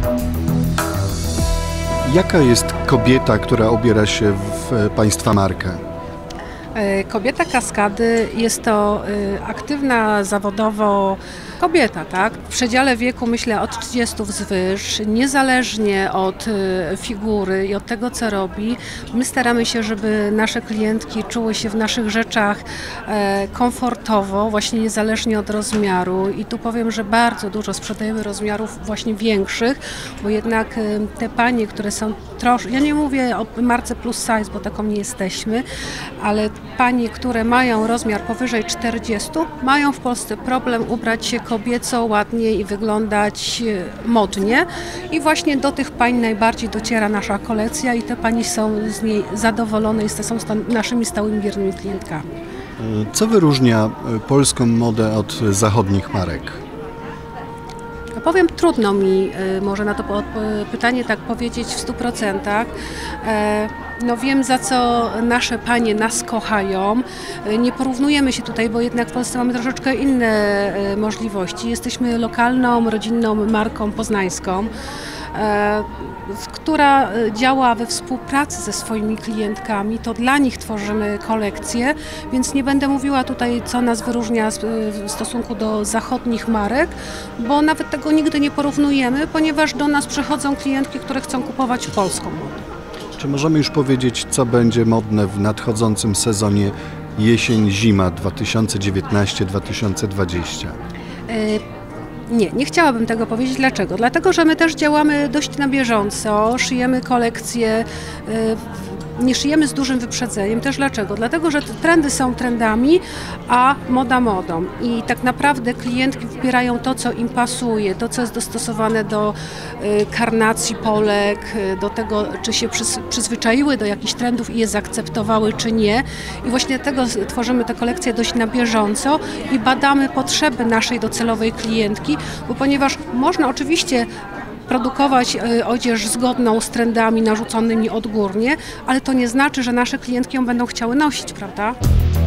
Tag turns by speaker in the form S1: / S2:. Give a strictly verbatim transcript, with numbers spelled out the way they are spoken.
S1: Jaka jest kobieta, która ubiera się w Państwa markę?
S2: Kobieta Kaskady jest to aktywna zawodowo kobieta, tak? W przedziale wieku, myślę, od trzydziestu wzwyż, niezależnie od figury i od tego, co robi. My staramy się, żeby nasze klientki czuły się w naszych rzeczach komfortowo, właśnie niezależnie od rozmiaru. I tu powiem, że bardzo dużo sprzedajemy rozmiarów właśnie większych, bo jednak te panie, które są troszkę, ja nie mówię o marce plus size, bo taką nie jesteśmy, ale panie, które mają rozmiar powyżej czterdziestu, mają w Polsce problem ubrać się kobieco, ładnie i wyglądać modnie. I właśnie do tych pań najbardziej dociera nasza kolekcja i te pani są z niej zadowolone i są naszymi stałymi, wiernymi klientkami.
S1: Co wyróżnia polską modę od zachodnich marek?
S2: No powiem, trudno mi może na to pytanie tak powiedzieć w stu procentach. No wiem, za co nasze panie nas kochają. Nie porównujemy się tutaj, bo jednak w Polsce mamy troszeczkę inne możliwości. Jesteśmy lokalną, rodzinną marką poznańską, która działa we współpracy ze swoimi klientkami. To dla nich tworzymy kolekcje, więc nie będę mówiła tutaj, co nas wyróżnia w stosunku do zachodnich marek, bo nawet tego nigdy nie porównujemy, ponieważ do nas przychodzą klientki, które chcą kupować polską modę.
S1: Czy możemy już powiedzieć, co będzie modne w nadchodzącym sezonie jesień-zima dwa tysiące dziewiętnaście dwa tysiące dwadzieścia?
S2: Nie, nie chciałabym tego powiedzieć. Dlaczego? Dlatego, że my też działamy dość na bieżąco, szyjemy kolekcje, nie szyjemy z dużym wyprzedzeniem. Też dlaczego? Dlatego, że trendy są trendami, a moda modą. I tak naprawdę klientki wybierają to, co im pasuje, to, co jest dostosowane do karnacji Polek, do tego, czy się przyzwyczaiły do jakichś trendów i je zaakceptowały, czy nie. I właśnie dlatego tworzymy te kolekcje dość na bieżąco i badamy potrzeby naszej docelowej klientki, bo ponieważ można oczywiście produkować odzież zgodną z trendami narzuconymi odgórnie, ale to nie znaczy, że nasze klientki ją będą chciały nosić, prawda?